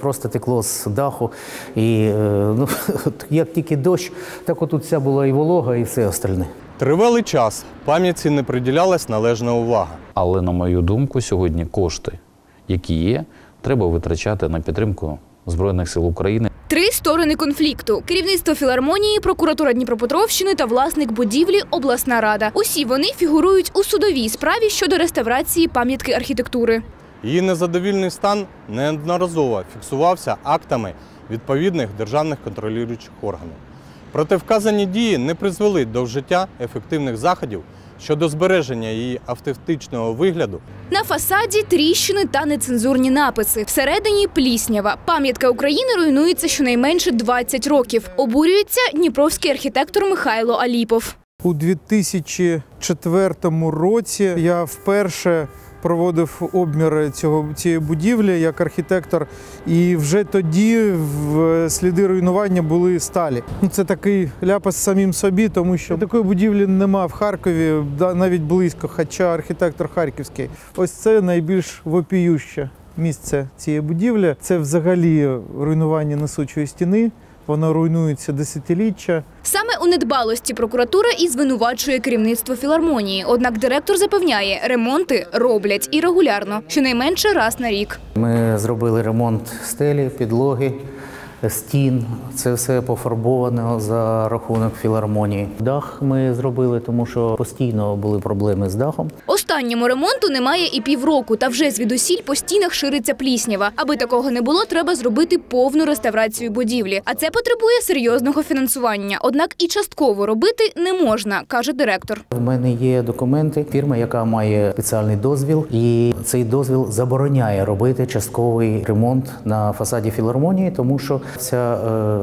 просто текло з даху. І як тільки дощ, так отут вся була і волога, і все остальне. Тривалий час пам'ятці не приділялась належна увага. Але, на мою думку, сьогодні кошти, які є, треба витрачати на підтримку Збройних сил України. Три сторони конфлікту – керівництво філармонії, прокуратура Дніпропетровщини та власник будівлі – обласна рада. Усі вони фігурують у судовій справі щодо реставрації пам'ятки архітектури. Її незадовільний стан неодноразово фіксувався актами відповідних державних контролюючих органів. Проте вказані дії не призвели до вжиття ефективних заходів щодо збереження її автентичного вигляду. На фасаді тріщини та нецензурні написи. Всередині – пліснява. Пам'ятка України руйнується щонайменше 20 років. Обурюється дніпровський архітектор Михайло Аліпов. У 2004 році я вперше проводив обміри цієї будівлі як архітектор, і вже тоді сліди руйнування були сталі. Це такий ляпас самим собі, тому що такої будівлі нема в Харкові, навіть близько, хоча архітектор харківський. Ось це найбільш вопіюще місце цієї будівлі. Це взагалі руйнування несучої стіни. Воно руйнується десятиліття. Саме у недбалості прокуратура і звинувачує керівництво філармонії. Однак директор запевняє, ремонти роблять і регулярно, щонайменше раз на рік. Ми зробили ремонт стелі, підлоги, стін. Це все пофарбовано за рахунок філармонії. Дах ми зробили, тому що постійно були проблеми з дахом. Останньому ремонту немає і півроку, та вже звідусіль по стінах шириться пліснява. Аби такого не було, треба зробити повну реставрацію будівлі. А це потребує серйозного фінансування. Однак і частково робити не можна, каже директор. У мене є документи, фірма, яка має спеціальний дозвіл, і цей дозвіл забороняє робити частковий ремонт на фасаді філармонії, тому що ця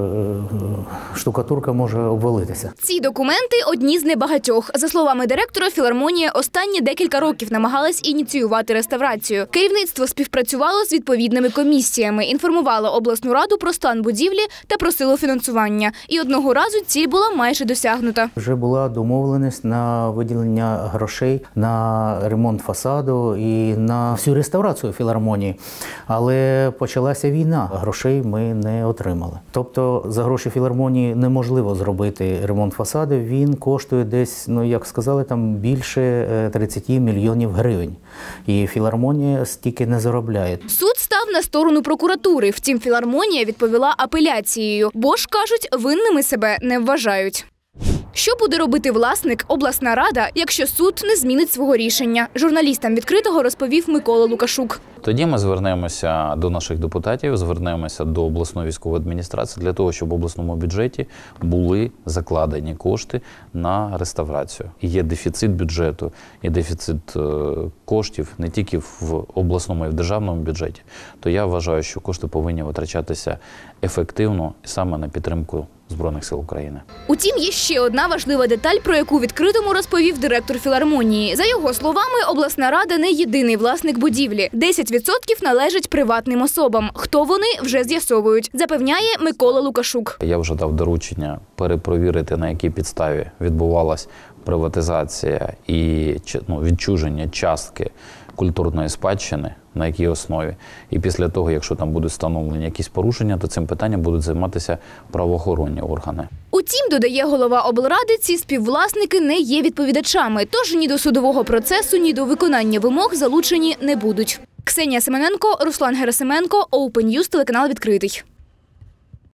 штукатурка може обвалитися. Ці документи – одні з небагатьох. За словами директора, філармонія останні декілька років намагалась ініціювати реставрацію. Керівництво співпрацювало з відповідними комісіями, інформувало обласну раду про стан будівлі та просило фінансування. І одного разу ціль була майже досягнута. Вже була домовленість на виділення грошей на ремонт фасаду і на всю реставрацію філармонії. Але почалася війна, грошей ми не отримали. Тобто за гроші філармонії неможливо зробити ремонт фасаду. Він коштує десь, як сказали, там більше 30 мільйонів гривень. І філармонія стільки не заробляє. Суд став на сторону прокуратури. Втім, філармонія відповіла апеляцією. Бо ж, кажуть, винними себе не вважають. Що буде робити власник, обласна рада, якщо суд не змінить свого рішення? Журналістам «Відкритого» розповів Микола Лукашук. Тоді ми звернемося до наших депутатів, звернемося до обласної військової адміністрації для того, щоб в обласному бюджеті були закладені кошти на реставрацію. І є дефіцит бюджету, і дефіцит коштів не тільки в обласному і в державному бюджеті. То я вважаю, що кошти повинні витрачатися ефективно і саме на підтримку Збройних сил України. Утім, є ще одна важлива деталь, про яку «Відкритому» розповів директор філармонії. За його словами, обласна рада не єдиний власник будівлі. 10% належать приватним особам. Хто вони, вже з'ясовують, запевняє Микола Лукашук. Я вже дав доручення перепровірити, на якій підставі відбувалась приватизація і відчуження частки культурної спадщини, на якій основі. І після того, якщо там будуть встановлені якісь порушення, то цим питанням будуть займатися правоохоронні органи. Утім, додає голова облради, ці співвласники не є відповідачами, тож ні до судового процесу, ні до виконання вимог залучені не будуть. Ксенія Семененко, Руслан Герасименко, Open News, телеканал «Відкритий».